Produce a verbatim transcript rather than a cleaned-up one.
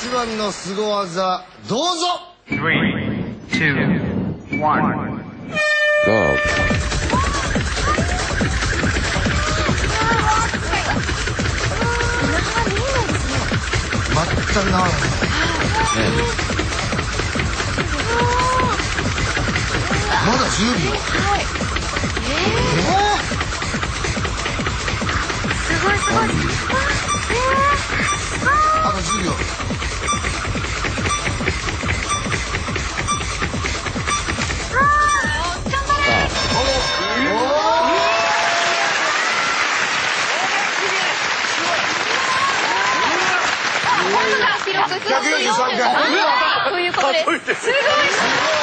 一番の凄技どうぞ。 スリー、ツー、ワン、ゴー。 全くならない。まだじゅうびょう。 はい。えー、すごいすごい。 あとじゅうびょう。 記録すごいよ。ということです。すごい。